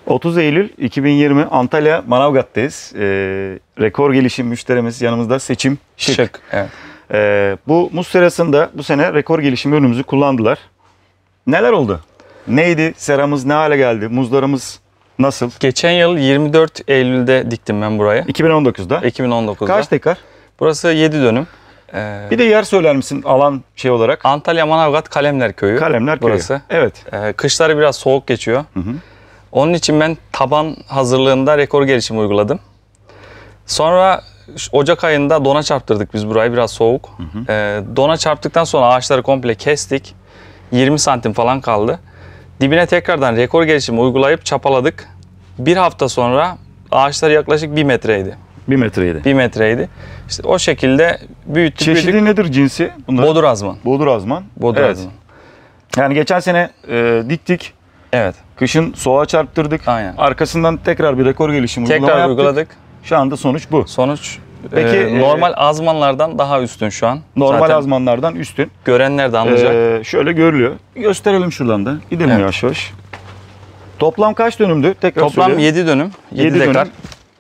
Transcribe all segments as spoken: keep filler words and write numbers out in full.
otuz Eylül iki bin yirmi Antalya Manavgat'tayız. Ee, rekor gelişim müşterimiz yanımızda Seçim Şık. Şık, evet. Ee, bu muz serasında bu sene rekor gelişim ürünümüzü kullandılar. Neler oldu? Neydi? Seramız ne hale geldi? Muzlarımız nasıl? Geçen yıl yirmi dört Eylül'de diktim ben burayı. iki bin on dokuzda. iki bin on dokuzda. Kaç dekar? Burası yedi dönüm. Ee, Bir de yer söyler misin alan şey olarak? Antalya Manavgat Kalemler Köyü. Kalemler Köyü. Burası. Evet. Ee, kışları biraz soğuk geçiyor. Hı hı. Onun için ben taban hazırlığında rekor gelişim uyguladım. Sonra Ocak ayında dona çarptırdık biz burayı, biraz soğuk. Hı hı. Ee, dona çarptıktan sonra ağaçları komple kestik. yirmi santim falan kaldı. Dibine tekrardan rekor gelişimi uygulayıp çapaladık. Bir hafta sonra ağaçlar yaklaşık bir metreydi. Bir metreydi. Bir metreydi. İşte o şekilde büyüttük. Çeşidi büyüttük. nedir cinsi? Bunlar? Bodur azman. Bodur azman. Bodur Evet. azman. Yani geçen sene e, diktik. Evet. Kışın soğuğa çarptırdık. Aynen. Arkasından tekrar bir rekor gelişim uygulama Tekrar yaptık. uyguladık. Şu anda sonuç bu. Sonuç Peki, e, normal azmanlardan daha üstün şu an. Normal Zaten azmanlardan üstün. görenler de anlayacak. Ee, şöyle görülüyor. Gösterelim şuradan da. Gidelim Evet. yavaş yavaş. Toplam kaç dönümdü? Tekrar Toplam söyleyeyim. yedi dönüm. yedi yedi dekar. dönüm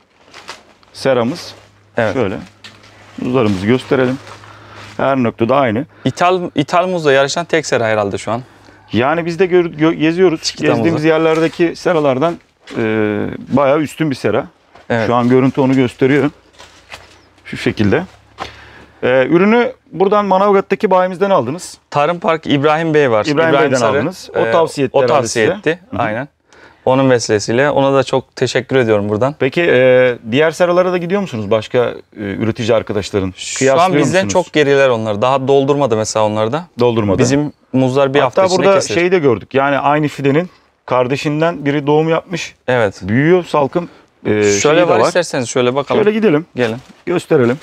seramız. Evet. Şöyle. Muzlarımızı gösterelim. Her noktada aynı. İthal, ithal muzla yarışan tek sera herhalde şu an. Yani biz de gör, gö- geziyoruz. Çikita Gezdiğimiz muzu. yerlerdeki seralardan e, bayağı üstün bir sera. Evet. Şu an görüntü onu gösteriyor. Şu şekilde. Ee, ürünü buradan Manavgat'taki bayimizden aldınız. Tarım Park İbrahim Bey var. İbrahim Bey'den aldınız. O e, tavsiye etti O herhalde tavsiye size. etti. Hı hı. Aynen. Onun vesilesiyle ona da çok teşekkür ediyorum buradan. Peki e, diğer seralara da gidiyor musunuz? Başka e, üretici arkadaşların? Şu an bizden musunuz? çok geriler onlar. Daha doldurmadı mesela onlar da. Doldurmadı. Bizim muzlar bir hafta Hatta içinde burada kesilir. şeyi de gördük. Yani aynı fidenin kardeşinden biri doğum yapmış. Evet. Büyüyor, salkım e, Şöyle şeyi de var, var. isterseniz şöyle bakalım. Şöyle gidelim. Gelin. Gösterelim.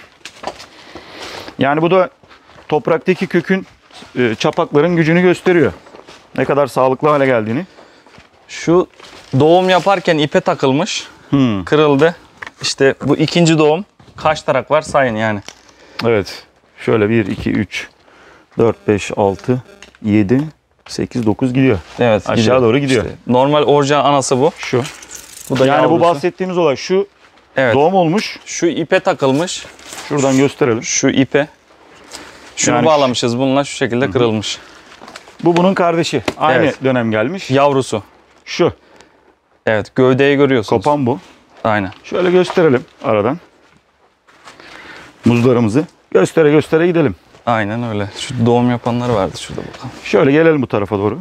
Yani bu da topraktaki kökün, e, çapakların gücünü gösteriyor. Ne kadar sağlıklı hale geldiğini. Şu doğum yaparken ipe takılmış. Hmm. Kırıldı. İşte bu ikinci doğum. Kaç tarak var sayın yani. Evet. Şöyle bir, iki, üç, dört, beş, altı, yedi, sekiz, dokuz gidiyor. Evet. Aşağı doğru gidiyor. İşte normal orijinal anası bu. Şu. Bu da Yani yavrusu. bu bahsettiğimiz olay şu. Evet. Doğum olmuş. Şu ipe takılmış. Şuradan gösterelim. Şu ipe. Şunu Yani bağlamışız bununla, şu şekilde kırılmış. Bu bunun kardeşi. Aynı Evet. dönem gelmiş. Yavrusu. Şu. Evet, gövdeyi görüyorsunuz. Kopan bu. Aynen. Şöyle gösterelim aradan. Muzlarımızı göstere göstere gidelim. Aynen öyle. Şu doğum yapanlar vardı şurada bakalım. Şöyle gelelim bu tarafa doğru.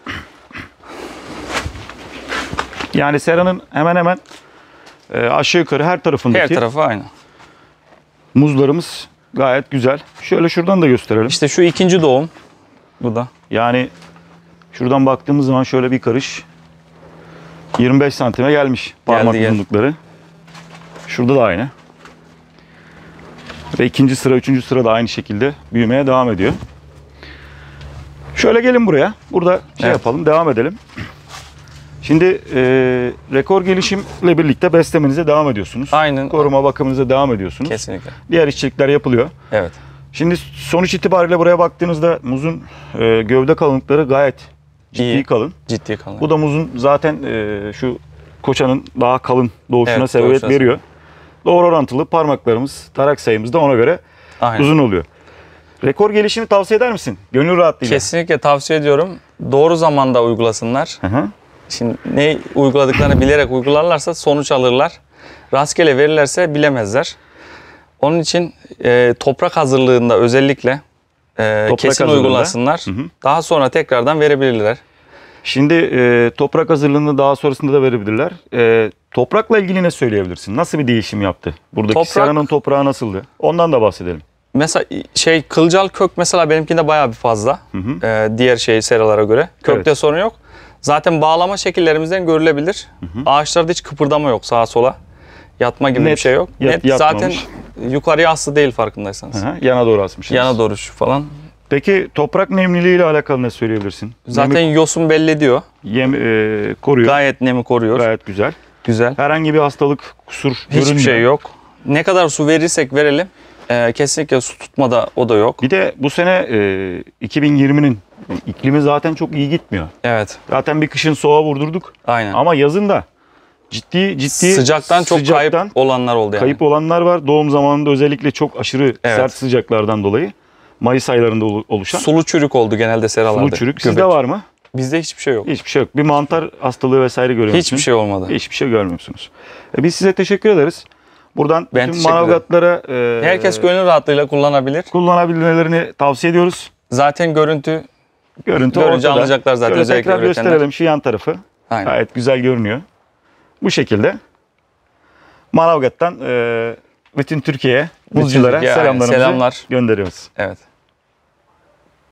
Yani seranın hemen hemen e, aşağı yukarı her tarafındaki Her tarafı aynı. muzlarımız gayet güzel. Şöyle şuradan da gösterelim. İşte şu ikinci doğum. Bu da. Yani şuradan baktığımız zaman şöyle bir karış yirmi beş santime gelmiş parmak Geldi, geldi. uzunlukları. Şurada da aynı. Ve ikinci sıra, üçüncü sıra da aynı şekilde büyümeye devam ediyor. Şöyle gelin buraya. Burada şey Evet. yapalım, devam edelim. Şimdi e, rekor gelişimle birlikte beslemenize devam ediyorsunuz. Aynen. Koruma bakımınıza devam ediyorsunuz. Kesinlikle. Diğer işçilikler yapılıyor. Evet. Şimdi sonuç itibariyle buraya baktığınızda muzun e, gövde kalınlıkları gayet ciddi İyi. kalın. Ciddi kalın. Bu da muzun zaten e, şu koçanın daha kalın doğuşuna Evet, sebebiyet doğuşuna veriyor. Doğru orantılı parmaklarımız, tarak sayımız da ona göre Aynen. uzun oluyor. Rekor gelişimi tavsiye eder misin? Gönül rahatlığıyla. Kesinlikle tavsiye ediyorum. Doğru zamanda uygulasınlar. Hı hı. Şimdi ne uyguladıklarını bilerek uygularlarsa sonuç alırlar. Rastgele verirlerse bilemezler. Onun için e, toprak hazırlığında özellikle e, Toprak kesin hazırlığında. uygulasınlar. Hı hı. Daha sonra tekrardan verebilirler. Şimdi e, toprak hazırlığını daha sonrasında da verebilirler. E, toprakla ilgili ne söyleyebilirsin? Nasıl bir değişim yaptı? Buradaki Toprak- seranın toprağı nasıldı? Ondan da bahsedelim. Mesela şey kılcal kök mesela benimkinde bayağı bir fazla. Hı hı. E, diğer şey seralara göre. Kökte Evet. sorun yok. Zaten bağlama şekillerimizden görülebilir. Hı hı. Ağaçlarda hiç kıpırdama yok sağa sola. Yatma gibi Net, bir şey yok. yat- Net zaten yatmamış. yukarıya aslı değil farkındaysanız. Hı hı. Yana doğru asmışsınız. Yana doğru şu falan. Peki toprak nemliliği ile alakalı ne söyleyebilirsin? Zaten Nemi, yosun belli ediyor. yem, e, koruyor. Gayet nemi koruyor. Gayet güzel. Güzel. Herhangi bir hastalık, kusur Hiçbir görünmüyor. şey yok. Ne kadar su verirsek verelim. e, kesinlikle su tutma da o da yok. Bir de bu sene e, iki bin yirminin İklimi zaten çok iyi gitmiyor. Evet. Zaten bir kışın soğuğa vurdurduk. Aynen. Ama yazın da ciddi ciddi Sıcaktan çok sıcaktan kayıp olanlar oldu yani. kayıp olanlar var. Doğum zamanında özellikle çok aşırı Evet. sert sıcaklardan dolayı Mayıs aylarında olu- oluşan Sulu çürük oldu genelde seralarda. sulu çürük. Sizde Göbek. var mı? Bizde hiçbir şey yok. Hiçbir şey yok. Bir mantar hastalığı vesaire görüyor musunuz? Hiçbir şey olmadı. Hiçbir şey görmüyorsunuz. E biz size teşekkür ederiz. Buradan Ben bütün teşekkür ederim. Manavgatlara e, Herkes gönül rahatlığıyla kullanabilir. kullanabilmelerini tavsiye ediyoruz. Zaten görüntü Görüntü Görünce ortada. anlayacaklar zaten, Şöyle özellikle tekrar üretenler. gösterelim şu yan tarafı. aynen. Gayet güzel görünüyor. Bu şekilde Manavgat'tan e, bütün Türkiye'ye, Bütün muzculara Türkiye'ye, aynen. selamlarımızı Selamlar. gönderiyoruz. Evet.